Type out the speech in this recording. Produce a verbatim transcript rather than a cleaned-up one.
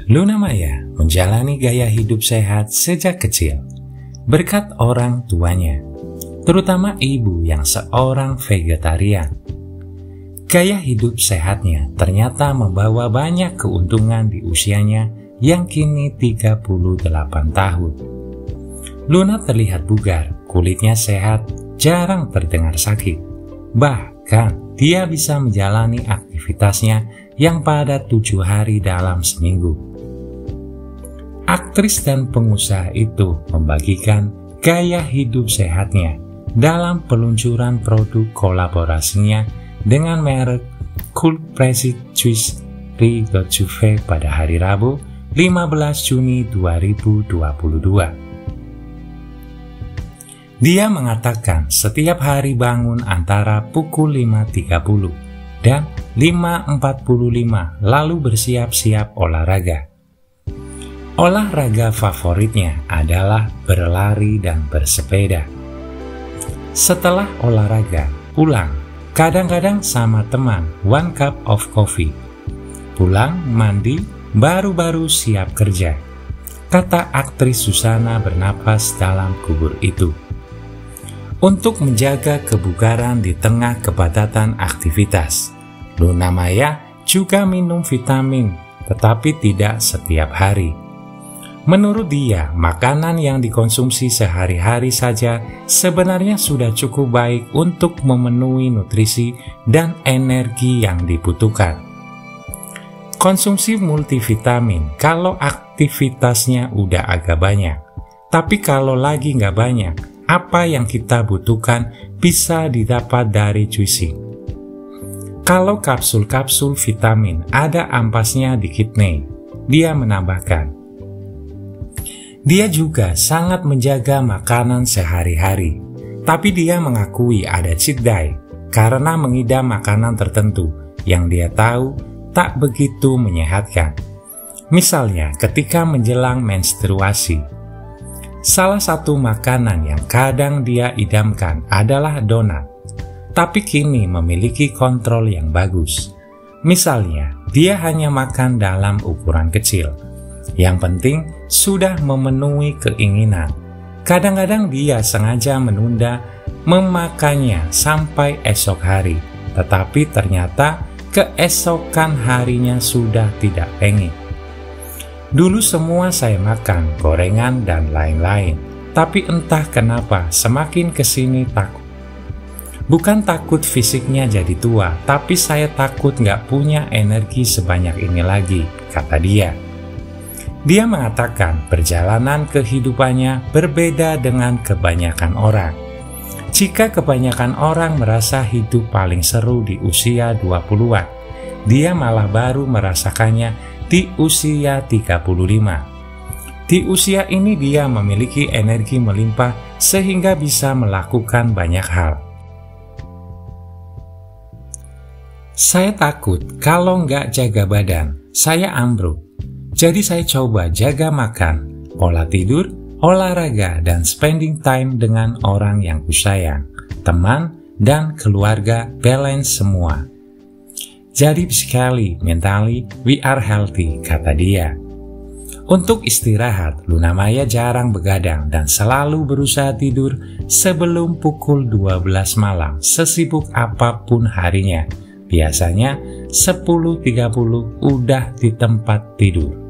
Luna Maya menjalani gaya hidup sehat sejak kecil, berkat orang tuanya, terutama ibu yang seorang vegetarian. Gaya hidup sehatnya ternyata membawa banyak keuntungan di usianya yang kini tiga puluh delapan tahun. Luna terlihat bugar, kulitnya sehat, jarang terdengar sakit. Bahkan, dia bisa menjalani aktivitasnya yang padat tujuh hari dalam seminggu. Aktris dan pengusaha itu membagikan gaya hidup sehatnya dalam peluncuran produk kolaborasinya dengan merek Cold Pressed Juice Re-Juve pada hari Rabu, lima belas Juni dua ribu dua puluh dua. Dia mengatakan setiap hari bangun antara pukul lima tiga puluh dan lima empat puluh lima lalu bersiap-siap olahraga. Olahraga favoritnya adalah berlari dan bersepeda. Setelah olahraga, pulang, kadang-kadang sama teman, one cup of coffee. Pulang, mandi, baru-baru siap kerja, kata aktris Susana bernapas dalam kubur itu. Untuk menjaga kebugaran di tengah kepadatan aktivitas, Luna Maya juga minum vitamin, tetapi tidak setiap hari. Menurut dia, makanan yang dikonsumsi sehari-hari saja sebenarnya sudah cukup baik untuk memenuhi nutrisi dan energi yang dibutuhkan. Konsumsi multivitamin kalau aktivitasnya udah agak banyak, tapi kalau lagi nggak banyak, apa yang kita butuhkan bisa didapat dari juicing. Kalau kapsul-kapsul vitamin ada ampasnya dikit nih, dia menambahkan. Dia juga sangat menjaga makanan sehari-hari, tapi dia mengakui ada cheat day karena mengidam makanan tertentu yang dia tahu tak begitu menyehatkan. Misalnya ketika menjelang menstruasi. Salah satu makanan yang kadang dia idamkan adalah donat, tapi kini memiliki kontrol yang bagus. Misalnya, dia hanya makan dalam ukuran kecil. Yang penting sudah memenuhi keinginan. Kadang-kadang dia sengaja menunda memakannya sampai esok hari, tetapi ternyata keesokan harinya sudah tidak pengen. Dulu semua saya makan gorengan dan lain-lain, tapi entah kenapa semakin kesini takut. Bukan takut fisiknya jadi tua, tapi saya takut nggak punya energi sebanyak ini lagi, kata dia. Dia mengatakan perjalanan kehidupannya berbeda dengan kebanyakan orang. Jika kebanyakan orang merasa hidup paling seru di usia dua puluhan, dia malah baru merasakannya di usia tiga puluh lima. Di usia ini dia memiliki energi melimpah sehingga bisa melakukan banyak hal. Saya takut kalau nggak jaga badan, saya ambruk. Jadi saya coba jaga makan, pola tidur, olahraga, dan spending time dengan orang yang kusayang, teman, dan keluarga, balance semua. Jadi physically, mentally, we are healthy, kata dia. Untuk istirahat, Luna Maya jarang begadang dan selalu berusaha tidur sebelum pukul dua belas malam, sesibuk apapun harinya. Biasanya sepuluh tiga puluh udah di tempat tidur.